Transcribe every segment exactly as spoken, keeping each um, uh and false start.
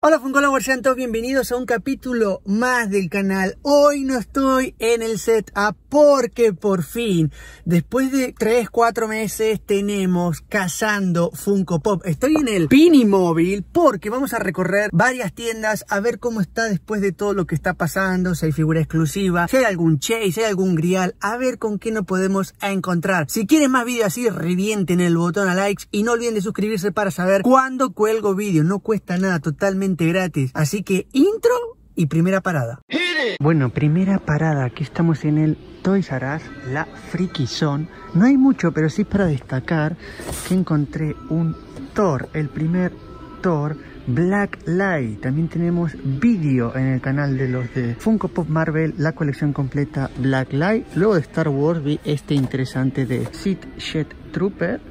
Hola Funko sean todos bienvenidos a un capítulo más del canal. Hoy no estoy en el setup porque por fin, después de tres cuatro meses, tenemos cazando Funko Pop. Estoy en el Pinimóvil porque vamos a recorrer varias tiendas a ver cómo está después de todo lo que está pasando, si hay figura exclusiva, si hay algún chase, si hay algún grial, a ver con qué nos podemos encontrar. Si quieren más vídeos así, revienten el botón a likes y no olviden de suscribirse para saber cuándo cuelgo vídeo. No cuesta nada, totalmente gratis. Así que intro y primera parada. Bueno, primera parada. Aquí estamos en el Toys R Us, la Friki Zone. No hay mucho, pero sí para destacar que encontré un Thor, el primer Thor Black Light. También tenemos vídeo en el canal de los de Funko Pop Marvel, la colección completa Black Light. Luego de Star Wars vi este interesante de Sith Jet Trooper.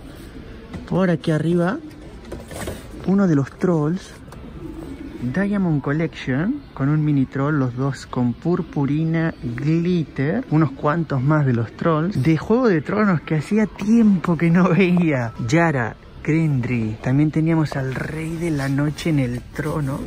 Por aquí arriba, uno de los Trolls Diamond Collection con un mini troll, los dos con purpurina glitter, unos cuantos más de los trolls de Juego de Tronos que hacía tiempo que no veía. Yara, Gendry, también teníamos al Rey de la Noche en el trono,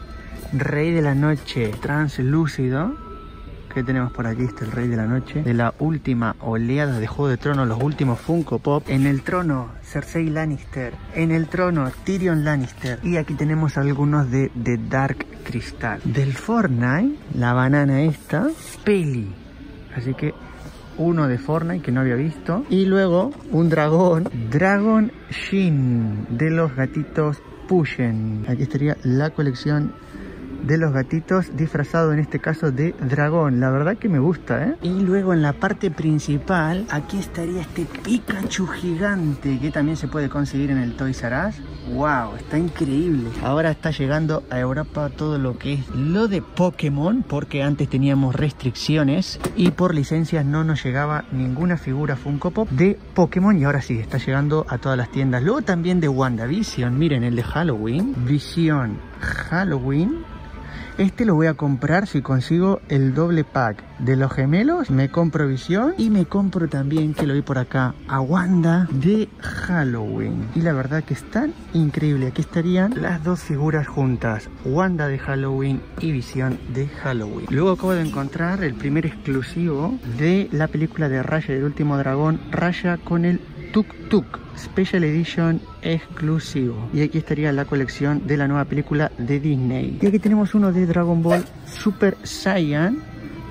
Rey de la Noche translúcido. ¿Qué tenemos por aquí? Este es el Rey de la Noche de la última oleada de Juego de Tronos, los últimos Funko Pop. En el trono Cersei Lannister, en el trono Tyrion Lannister, y aquí tenemos algunos de The Dark Crystal. Del Fortnite, la banana esta, Peli, así que uno de Fortnite que no había visto, y luego un dragón, Dragon Shin, de los gatitos Pushen. Aquí estaría la colección de los gatitos disfrazado en este caso de dragón. La verdad que me gusta, ¿eh? Y luego en la parte principal aquí estaría este Pikachu gigante que también se puede conseguir en el Toys R Us. Wow, está increíble. Ahora está llegando a Europa todo lo que es lo de Pokémon, porque antes teníamos restricciones y por licencias no nos llegaba ninguna figura Funko Pop de Pokémon, y ahora sí está llegando a todas las tiendas. Luego también de WandaVision, miren el de Halloween, Vision Halloween. Este lo voy a comprar si consigo el doble pack de los gemelos. Me compro Visión y me compro también, que lo vi por acá, a Wanda de Halloween. Y la verdad que están increíbles. Aquí estarían las dos figuras juntas, Wanda de Halloween y Visión de Halloween. Luego acabo de encontrar el primer exclusivo de la película de Raya del Último Dragón, Raya con el Tuk Tuk Special Edition exclusivo. Y aquí estaría la colección de la nueva película de Disney. Y aquí tenemos uno de Dragon Ball Super Saiyan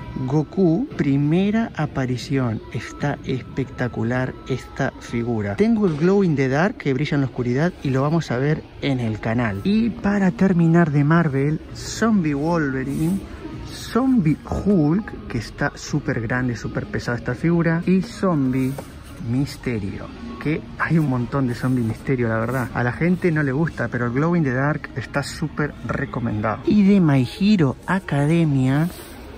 Goku, primera aparición. Está espectacular esta figura. Tengo el Glow in the Dark que brilla en la oscuridad y lo vamos a ver en el canal. Y para terminar de Marvel, Zombie Wolverine, Zombie Hulk, que está súper grande, súper pesada esta figura, y Zombie Misterio, que hay un montón de Zombie Misterio, la verdad. A la gente no le gusta, pero el Glow in the Dark está súper recomendado. Y de My Hero Academia,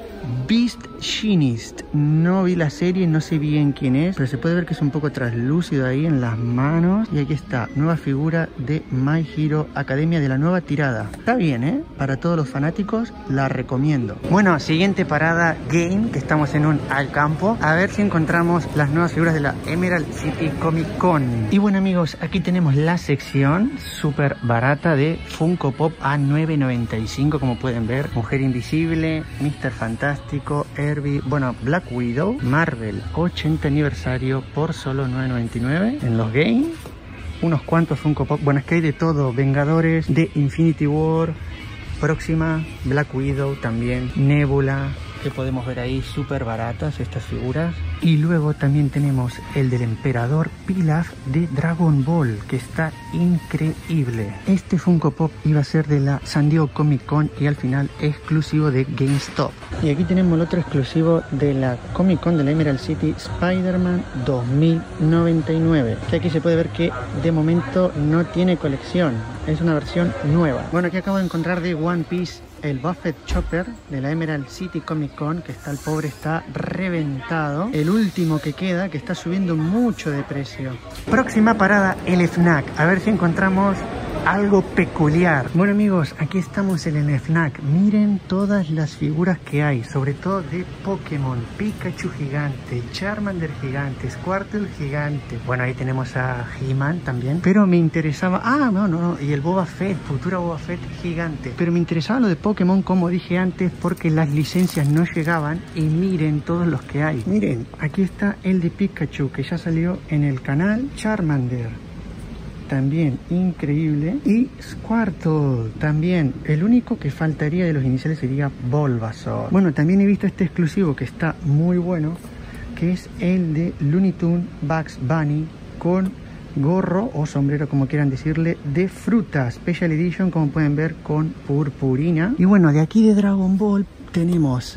Beast Shinist. No vi la serie, no sé bien quién es, pero se puede ver que es un poco translúcido ahí en las manos. Y aquí está, nueva figura de My Hero Academia de la nueva tirada. Está bien, ¿eh? Para todos los fanáticos, la recomiendo. Bueno, siguiente parada, Game, que estamos en un al campo. A ver si encontramos las nuevas figuras de la Emerald City Comic Con. Y bueno, amigos, aquí tenemos la sección súper barata de Funko Pop a nueve noventa y cinco, como pueden ver. Mujer Invisible, Mister Fantástico, Herbie, bueno, Black Widow, Marvel ochenta aniversario por solo nueve noventa y nueve en los Game. Unos cuantos Funko Pop, bueno, es que hay de todo. Vengadores, de Infinity War, Próxima, Black Widow también, Nebula, que podemos ver ahí, súper baratas estas figuras. Y luego también tenemos el del Emperador Pilaf de Dragon Ball, que está increíble. Este Funko Pop iba a ser de la San Diego Comic Con y al final exclusivo de GameStop. Y aquí tenemos el otro exclusivo de la Comic Con de la Emerald City, Spider-Man dos mil noventa y nueve, que aquí se puede ver que de momento no tiene colección, es una versión nueva. Bueno, aquí acabo de encontrar de One Piece el Buffett Chopper de la Emerald City Comic Con, que está, el pobre está reventado. El último que queda, que está subiendo mucho de precio. Próxima parada, el F N A C. A ver si encontramos algo peculiar. Bueno amigos, aquí estamos en el F N A C. Miren todas las figuras que hay, sobre todo de Pokémon. Pikachu gigante, Charmander gigante, Squirtle gigante. Bueno, ahí tenemos a He-Man también. Pero me interesaba... Ah, no, no, no. Y el Boba Fett, futura Boba Fett gigante. Pero me interesaba lo de Pokémon, como dije antes, porque las licencias no llegaban. Y miren todos los que hay. Miren, aquí está el de Pikachu, que ya salió en el canal. Charmander, también increíble. Y Squirtle también. El único que faltaría de los iniciales sería Bulbasaur. Bueno, también he visto este exclusivo que está muy bueno, que es el de Looney Tunes Bugs Bunny con gorro o sombrero, como quieran decirle, de fruta. Special Edition, como pueden ver, con purpurina. Y bueno, de aquí de Dragon Ball tenemos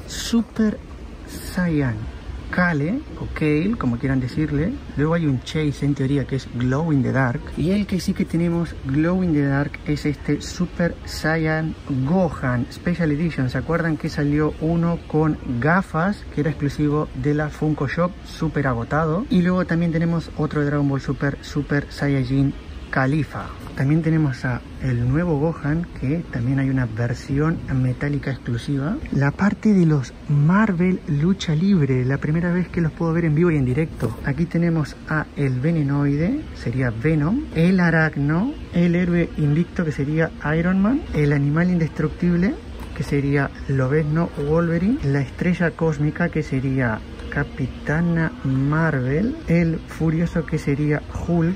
Super Saiyan Kale o Kale, como quieran decirle. Luego hay un Chase en teoría que es Glow in the Dark. Y el que sí que tenemos Glow in the Dark es este Super Saiyan Gohan Special Edition. ¿Se acuerdan que salió uno con gafas que era exclusivo de la Funko Shop, súper agotado? Y luego también tenemos otro de Dragon Ball Super, Super Saiyajin Califa. También tenemos a el nuevo Gohan, que también hay una versión metálica exclusiva. La parte de los Marvel Lucha Libre, la primera vez que los puedo ver en vivo y en directo. Aquí tenemos a el Venenoide, sería Venom, el Aracno, el héroe invicto, que sería Iron Man, el animal indestructible, que sería Lobezno Wolverine, la estrella cósmica, que sería Capitana Marvel, el furioso, que sería Hulk.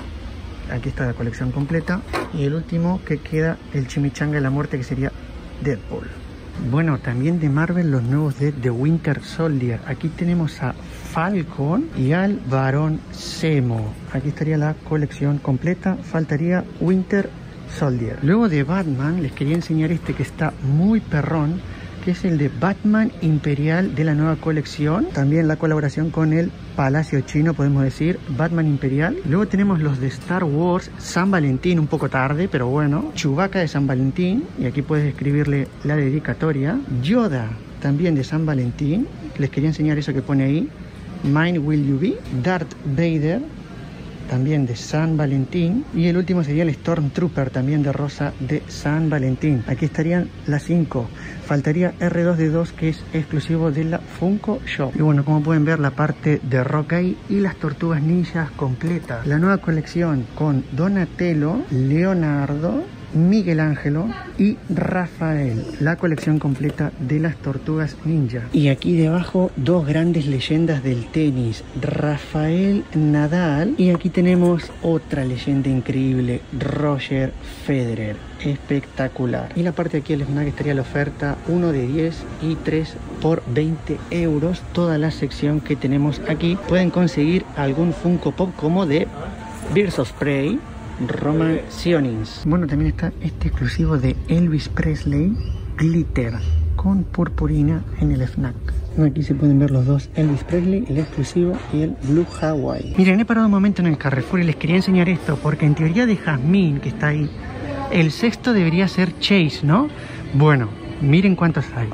Aquí está la colección completa. Y el último que queda, el Chimichanga de la Muerte, que sería Deadpool. Bueno, también de Marvel los nuevos de The Winter Soldier. Aquí tenemos a Falcon y al Barón Zemo. Aquí estaría la colección completa. Faltaría Winter Soldier. Luego de Batman les quería enseñar este que está muy perrón, que es el de Batman Imperial de la nueva colección. También la colaboración con el Palacio Chino, podemos decir, Batman Imperial. Luego tenemos los de Star Wars San Valentín, un poco tarde, pero bueno. Chewbacca de San Valentín, y aquí puedes escribirle la dedicatoria. Yoda, también de San Valentín. Les quería enseñar eso que pone ahí. Mine Will You Be. Darth Vader, también de San Valentín. Y el último sería el Stormtrooper, también de rosa, de San Valentín. Aquí estarían las cinco. Faltaría R dos D dos, que es exclusivo de la Funko Shop. Y bueno, como pueden ver, la parte de Rockay y las Tortugas Ninjas completa. La nueva colección con Donatello, Leonardo, Miguel Ángelo y Rafael. La colección completa de las Tortugas Ninja. Y aquí debajo, dos grandes leyendas del tenis, Rafael Nadal. Y aquí tenemos otra leyenda increíble, Roger Federer. Espectacular. Y la parte de aquí del F N A C estaría la oferta uno de diez y tres por veinte euros. Toda la sección que tenemos aquí. Pueden conseguir algún Funko Pop como de Birds of Prey, Roman Sionins. Bueno, también está este exclusivo de Elvis Presley, Glitter, con purpurina en el F N A C. Aquí se pueden ver los dos, Elvis Presley, el exclusivo, y el Blue Hawaii. Miren, he parado un momento en el Carrefour y les quería enseñar esto, porque en teoría de Jasmine, que está ahí, el sexto debería ser Chase, ¿no? Bueno, miren cuántos hay.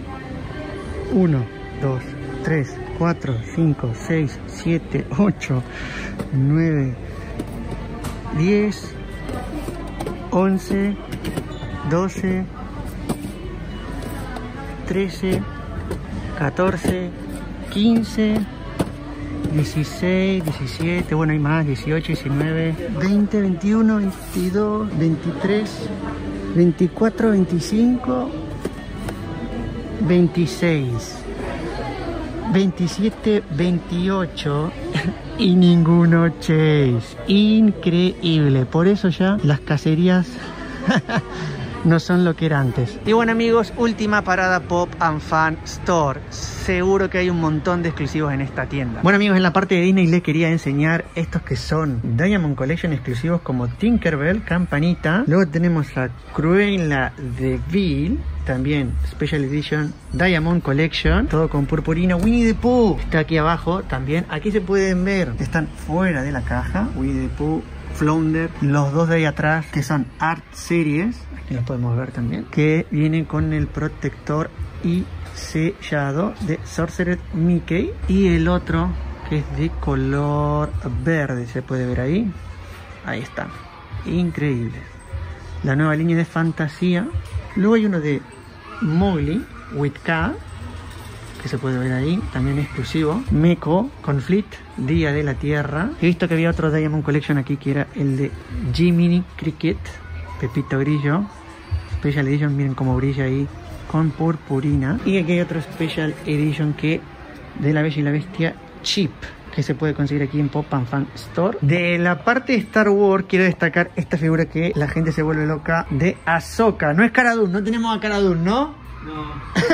uno, dos, tres, cuatro, cinco, seis, siete, ocho, nueve, diez, once, doce, trece, catorce, quince, dieciséis, diecisiete, bueno, hay más, dieciocho, diecinueve, veinte, veintiuno, veintidós, veintitrés, veinticuatro, veinticinco, veintiséis, veintisiete, veintiocho y ninguno Chase. Increíble. Por eso ya las cacerías no son lo que era antes. Y bueno amigos, última parada Pop and Fan Store. Seguro que hay un montón de exclusivos en esta tienda. Bueno amigos, en la parte de Disney les quería enseñar estos que son Diamond Collection exclusivos, como Tinkerbell, Campanita. Luego tenemos a Cruella de Vil, también Special Edition Diamond Collection, todo con purpurina. Winnie the Pooh está aquí abajo también. Aquí se pueden ver, están fuera de la caja, Winnie the Pooh, Flounder, los dos de ahí atrás que son Art Series, aquí los podemos ver también, que vienen con el protector y sellado de Sorcerer Mickey, y el otro que es de color verde, se puede ver ahí, ahí está, increíble. la nueva línea de fantasía. Luego hay uno de Mowgli with K, que se puede ver ahí, también exclusivo. Meko Conflict, Día de la Tierra. He visto que había otro Diamond Collection aquí que era el de Jiminy Cricket, Pepito Grillo, Special Edition, miren cómo brilla ahí con purpurina. Y aquí hay otro Special Edition que de La Bella y la Bestia Chip, que se puede conseguir aquí en Pop and Fan Store. De la parte de Star Wars quiero destacar esta figura que la gente se vuelve loca, de Ahsoka. No es Cara Dune, no tenemos a Cara Dune, ¿no? No.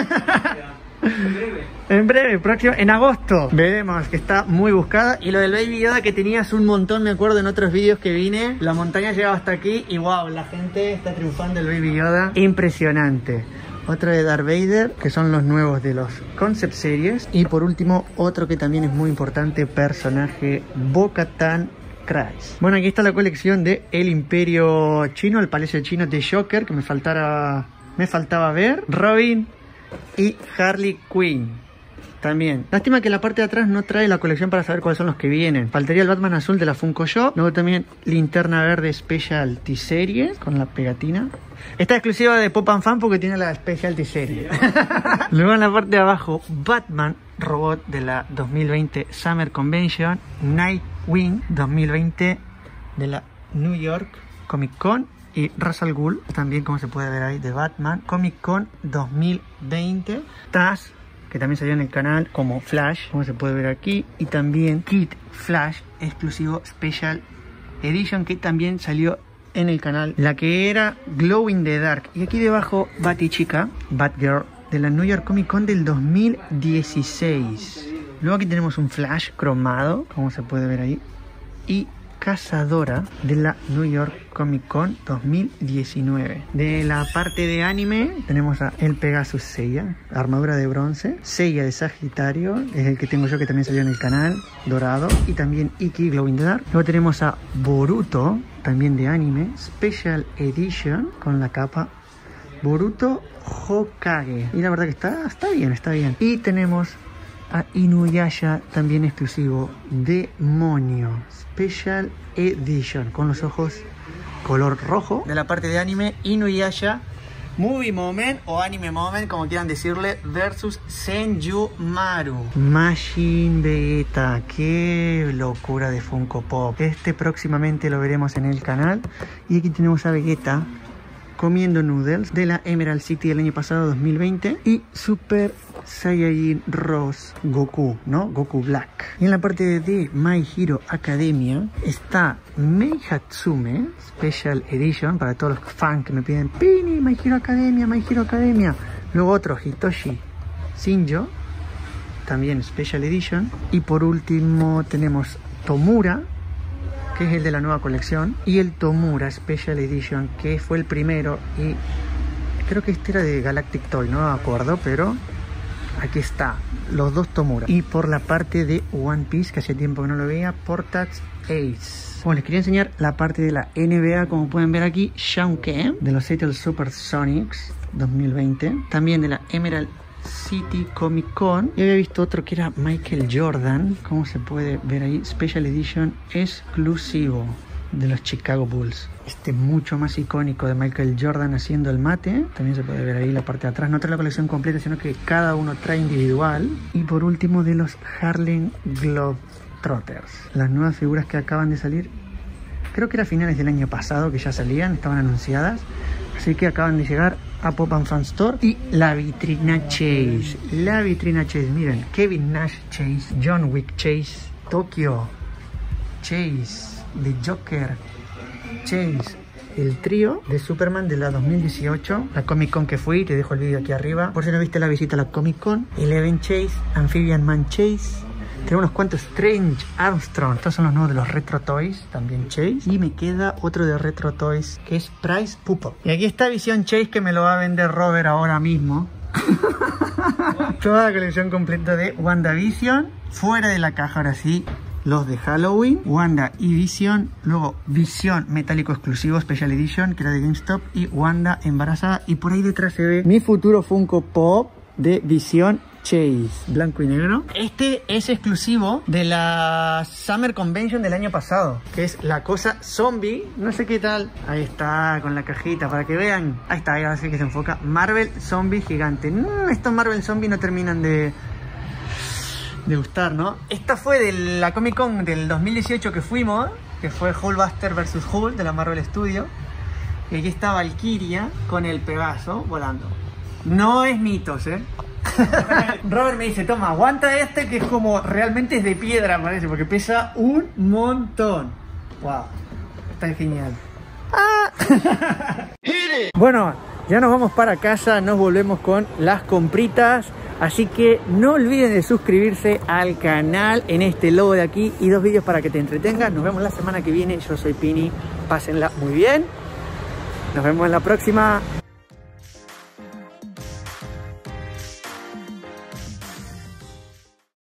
En breve. En breve, próximo, en agosto. Veremos que está muy buscada. Y lo del Baby Yoda que tenías un montón, me acuerdo en otros vídeos que vine. La montaña llegaba hasta aquí y wow, la gente está triunfando el Baby Yoda. Impresionante. Otro de Darth Vader, que son los nuevos de los Concept Series. Y por último, otro que también es muy importante, personaje Bo-Katan Kryze. Bueno, aquí está la colección de El Imperio Chino, el Palacio Chino de Joker, que me faltara, me faltaba ver. Robin y Harley Quinn también. Lástima que la parte de atrás no trae la colección para saber cuáles son los que vienen. Faltaría el Batman azul de la Funko Shop. Luego también Linterna Verde Specialty Series con la pegatina. Esta exclusiva de Pop and Fan porque tiene la Specialty Series. Luego en la parte de abajo, Batman Robot de la dos mil veinte Summer Convention. Nightwing dos mil veinte de la New York Comic Con. Y Ra's al Ghul, también como se puede ver ahí, de Batman Comic Con dos mil veinte. Taz, que también salió en el canal como Flash, como se puede ver aquí. Y también Kid Flash, exclusivo Special Edition, que también salió en el canal. La que era Glow in the Dark. Y aquí debajo, Batichica, Batgirl, de la New York Comic Con del dos mil dieciséis. Luego aquí tenemos un Flash cromado, como se puede ver ahí. Y Cazadora de la New York Comic Con dos mil diecinueve. De la parte de anime tenemos a el Pegasus Seiya, armadura de bronce. Seiya de Sagitario, es el que tengo yo, que también salió en el canal, dorado. Y también Iki Glow in the Dark. Luego tenemos a Boruto, también de anime, Special Edition, con la capa Boruto Hokage. Y la verdad que está, está bien, está bien. Y tenemos a Inuyasha, también exclusivo, Demonio Special Edition, con los ojos color rojo. De la parte de anime, Inuyasha Movie Moment o Anime Moment, como quieran decirle, versus Senju Maru. Machine Vegeta, qué locura de Funko Pop. Este próximamente lo veremos en el canal. Y aquí tenemos a Vegeta comiendo noodles de la Emerald City del año pasado, dos mil veinte. Y Super Saiyajin Rose Goku, ¿no? Goku Black. Y en la parte de My Hero Academia está Mei Hatsume Special Edition, para todos los fans que me piden Pini, My Hero Academia, My Hero Academia. Luego otro Hitoshi Shinjo, también Special Edition. Y por último tenemos Tomura, que es el de la nueva colección, y el Tomura Special Edition, que fue el primero, y creo que este era de Galactic Toy, no me acuerdo, pero aquí está, los dos Tomura. Y por la parte de One Piece, que hace tiempo que no lo veía, Portax Ace. Bueno, les quería enseñar la parte de la N B A, como pueden ver aquí, Shawn Kemp, de los Seattle Supersonics dos mil veinte, también de la Emerald City Comic Con. Y había visto otro que era Michael Jordan, como se puede ver ahí, Special Edition exclusivo de los Chicago Bulls. Este mucho más icónico de Michael Jordan haciendo el mate. También se puede ver ahí la parte de atrás. No trae la colección completa, sino que cada uno trae individual. Y por último, de los Harlem Globetrotters, las nuevas figuras que acaban de salir. Creo que era a finales del año pasado que ya salían, estaban anunciadas. Así que acaban de llegar a Pop and Fan Store. Y la vitrina Chase. La vitrina Chase, miren. Kevin Nash Chase, John Wick Chase, Tokyo Chase, The Joker Chase, el trío de Superman de la dos mil dieciocho, la Comic Con que fui, te dejo el vídeo aquí arriba por si no viste la visita a la Comic Con. Eleven Chase, Amphibian Man Chase. Tengo unos cuantos Strange Armstrong. Estos son los nuevos de los Retro Toys, también Chase. Y me queda otro de Retro Toys que es Price Pupo. Y aquí está Vision Chase, que me lo va a vender Robert ahora mismo. Toda la colección completa de WandaVision. Fuera de la caja, ahora sí, los de Halloween, Wanda y Vision. Luego Vision metálico exclusivo Special Edition, que era de GameStop. Y Wanda embarazada. Y por ahí detrás se ve mi futuro Funko Pop de Vision Chase, blanco y negro. Este es exclusivo de la Summer Convention del año pasado, que es la cosa zombie. No sé qué tal. Ahí está, con la cajita, para que vean. Ahí está, ahí así que se enfoca. Marvel Zombie gigante. No, estos Marvel Zombie no terminan de... de gustar, ¿no? Esta fue de la Comic Con del dos mil dieciocho que fuimos, que fue Hulkbuster versus. Hulk de la Marvel Studio. Y aquí está Valkyria con el Pegaso volando. No es mitos, ¿eh? Robert me dice, toma, aguanta este que es como, realmente es de piedra, parece, porque pesa un montón. Wow, está genial. Ah. Bueno, ya nos vamos para casa, nos volvemos con las compritas. Así que no olviden de suscribirse al canal en este logo de aquí y dos vídeos para que te entretengan. Nos vemos la semana que viene. Yo soy Pini, pásenla muy bien. Nos vemos en la próxima.